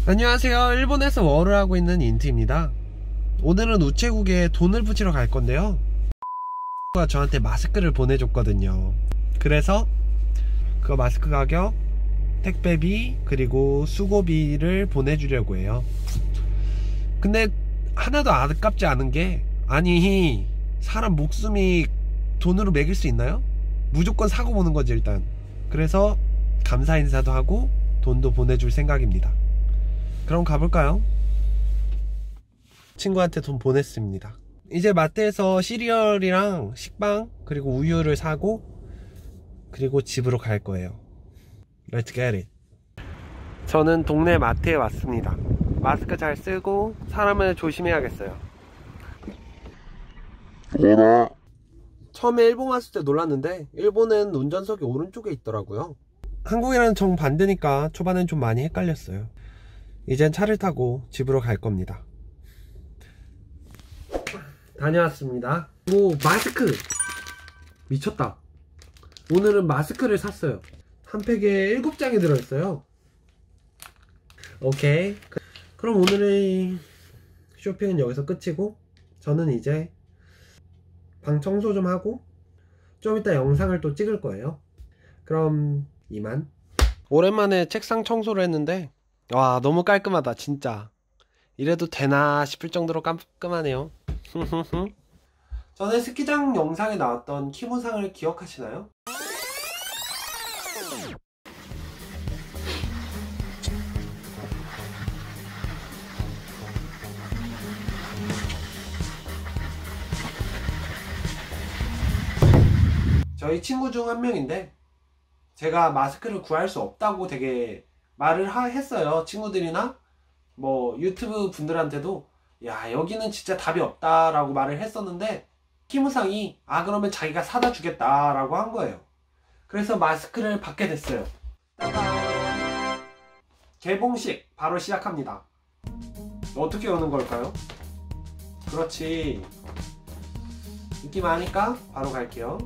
안녕하세요. 일본에서 워를 하고 있는 인트입니다. 오늘은 우체국에 돈을 붙이러 갈 건데요, 저한테 마스크를 보내줬거든요. 그래서 그 마스크 가격, 택배비, 그리고 수고비를 보내주려고 해요. 근데 하나도 아깝지 않은 게, 아니 사람 목숨이 돈으로 매길 수 있나요? 무조건 사고 보는 거지 일단. 그래서 감사 인사도 하고 돈도 보내줄 생각입니다. 그럼 가볼까요? 친구한테 돈 보냈습니다. 이제 마트에서 시리얼이랑 식빵 그리고 우유를 사고, 그리고 집으로 갈 거예요. Let's get it. 저는 동네 마트에 왔습니다. 마스크 잘 쓰고 사람을 조심해야겠어요. 처음에 일본 왔을 때 놀랐는데 일본은 운전석이 오른쪽에 있더라고요. 한국이랑 정반대니까 초반엔 좀 많이 헷갈렸어요. 이젠 차를 타고 집으로 갈 겁니다. 다녀왔습니다. 오, 마스크! 미쳤다. 오늘은 마스크를 샀어요. 한 팩에 7장이 들어있어요. 오케이. 그럼 오늘의 쇼핑은 여기서 끝이고, 저는 이제 방 청소 좀 하고 좀 이따 영상을 또 찍을 거예요. 그럼 이만. 오랜만에 책상 청소를 했는데 와, 너무 깔끔하다 진짜. 이래도 되나 싶을 정도로 깔끔하네요. 전에 스키장 영상에 나왔던 키모상을 기억하시나요? 저희 친구 중 한 명인데, 제가 마스크를 구할 수 없다고 되게 말을 했어요. 친구들이나 뭐 유튜브 분들한테도 야, 여기는 진짜 답이 없다 라고 말을 했었는데, 키무상이 그러면 자기가 사다 주겠다 라고 한 거예요. 그래서 마스크를 받게 됐어요. 따단! 개봉식 바로 시작합니다. 어떻게 여는 걸까요? 그렇지, 느낌 아니까 바로 갈게요.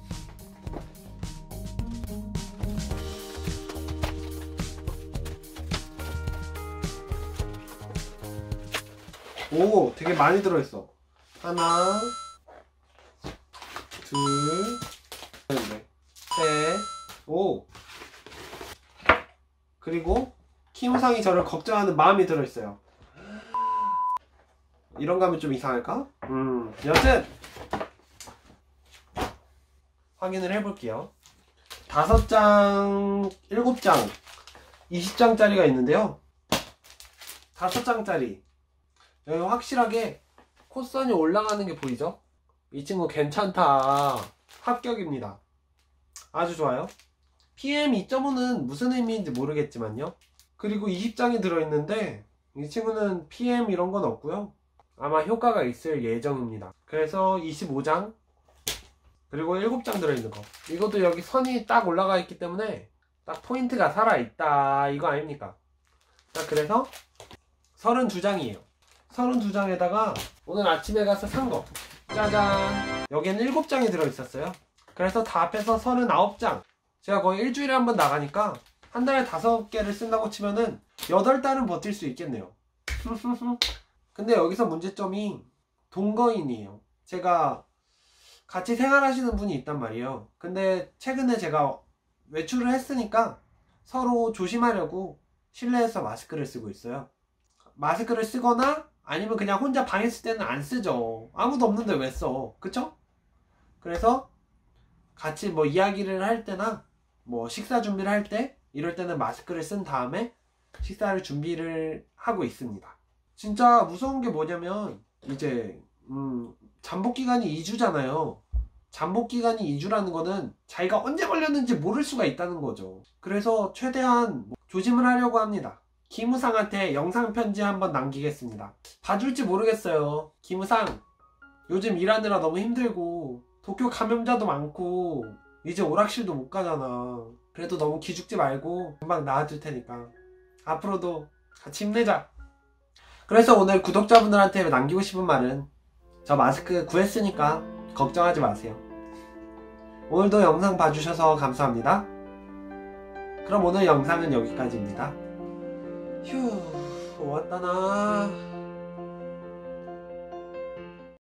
오, 되게 많이 들어있어. 하나, 둘, 셋, 오. 그리고 키무상이 저를 걱정하는 마음이 들어있어요. 이런 거 하면 좀 이상할까? 여튼 확인을 해볼게요. 5장, 7장, 20장짜리가 있는데요, 5장짜리 여기 확실하게 콧선이 올라가는 게 보이죠? 이 친구 괜찮다. 합격입니다. 아주 좋아요. PM 2.5는 무슨 의미인지 모르겠지만요. 그리고 20장이 들어있는데 이 친구는 PM 이런 건 없고요, 아마 효과가 있을 예정입니다. 그래서 25장 그리고 7장 들어있는 거, 이것도 여기 선이 딱 올라가 있기 때문에 딱 포인트가 살아있다 이거 아닙니까? 자, 그래서 32장이에요 32장에다가 오늘 아침에 가서 산 거, 짜잔! 여기에는 7장이 들어있었어요. 그래서 다 합해서 39장. 제가 거의 일주일에 한 번 나가니까 한 달에 5개를 쓴다고 치면은 8달은 버틸 수 있겠네요. 근데 여기서 문제점이 동거인이에요. 제가 같이 생활하시는 분이 있단 말이에요. 근데 최근에 제가 외출을 했으니까 서로 조심하려고 실내에서 마스크를 쓰고 있어요. 마스크를 쓰거나 아니면 그냥 혼자 방에 있을 때는 안 쓰죠. 아무도 없는데 왜 써? 그쵸? 그래서 같이 뭐 이야기를 할 때나 뭐 식사 준비를 할 때, 이럴 때는 마스크를 쓴 다음에 식사를 준비를 하고 있습니다. 진짜 무서운 게 뭐냐면 이제 잠복 기간이 2주잖아요 잠복 기간이 2주라는 거는 자기가 언제 걸렸는지 모를 수가 있다는 거죠. 그래서 최대한 조심을 하려고 합니다. 키무상한테 영상 편지 한번 남기겠습니다. 봐줄지 모르겠어요. 키무상, 요즘 일하느라 너무 힘들고 도쿄 감염자도 많고 이제 오락실도 못 가잖아. 그래도 너무 기죽지 말고 금방 나아질 테니까 앞으로도 같이 힘내자. 그래서 오늘 구독자분들한테 남기고 싶은 말은, 저 마스크 구했으니까 걱정하지 마세요. 오늘도 영상 봐주셔서 감사합니다. 그럼 오늘 영상은 여기까지입니다. 휴, 왔다 나.